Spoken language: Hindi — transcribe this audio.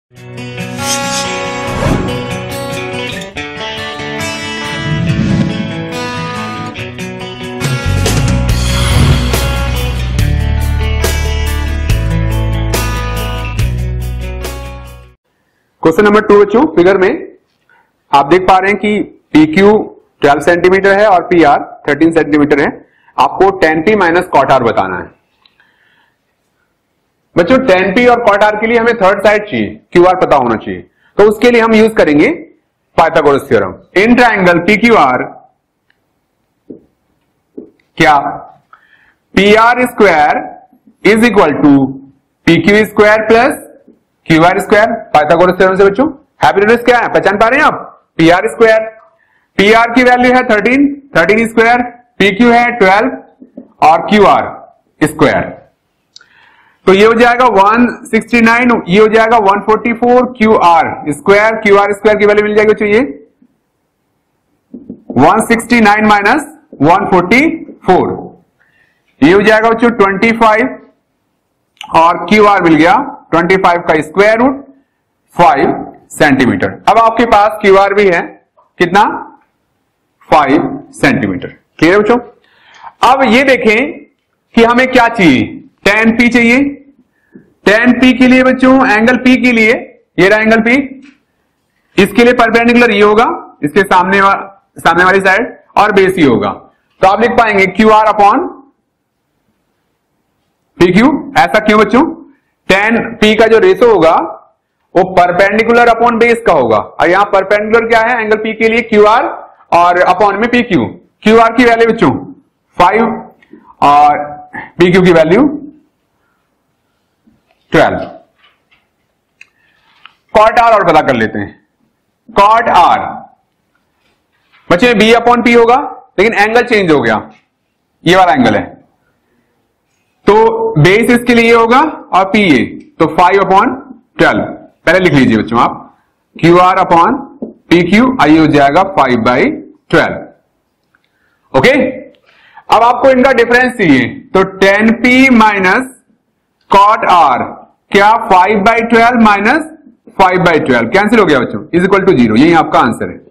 क्वेश्चन नंबर 2 बच्चों, फिगर में आप देख पा रहे हैं कि PQ 12 सेंटीमीटर है और PR 13 सेंटीमीटर है। आपको tan P minus cot R बताना है। बच्चों tan P और cot R के लिए हमें थर्ड साइड चाहिए, QR पता होना चाहिए, तो उसके लिए हम यूज करेंगे Pythagoras theorem. In triangle PQR क्या PR square is equal to PQ square plus QR square, Pythagoras theorem से बच्चों। हाइपोटेन्यूज क्या है, पहचान पा रहे हैं आप? PR स्क्वायर, PR की वैल्यू है 13 स्क्वायर, PQ है 12 और QR स्क्वायर, तो ये हो जाएगा 169, ये हो जाएगा 144 QR स्क्वायर की वैल्यू मिल जाएगी बच्चों, ये 169 माइनस 144, ये हो जाएगा बच्चों 25 और QR मिल गया 25 का स्क्वायर रूट 5 सेंटीमीटर। अब आपके पास QR भी है कितना, 5 सेंटीमीटर। क्लियर है बच्चों? अब ये देखें कि हमें क्या चाहिए, tan P चाहिए। tan P के लिए बच्चों, एंगल P के लिए, ये रहा एंगल P, इसके लिए परपेंडिकुलर ये होगा, इसके सामने वाली साइड, और बेस ही होगा। तो आप लिख पाएंगे QR अपॉन PQ। ऐसा क्यों बच्चों? tan P का जो रेशो होगा वो परपेंडिकुलर अपॉन बेस का होगा, और यहां परपेंडिकुलर क्या है, एंगल P के लिए QR और अपॉन में PQ। QR की वैल्यू बच्चों 5 और PQ की वैल्यू 12। cot R और पता कर लेते हैं। cot R बच्चे B अपॉन P होगा, लेकिन एंगल चेंज हो गया, ये वाला एंगल है, तो बेस इसके लिए होगा और P ये, तो 5 अपॉन 12। पहले लिख लीजिए बच्चों आप, QR अपॉन PQ आई हो जाएगा 5/12। ओके, अब आपको इनका डिफरेंस चाहिए, तो tan P minus cot R क्या 5/12 माइनस 5/12 कैंसिल हो गया बच्चों, इज इक्वल टू 0। यही आपका आंसर है।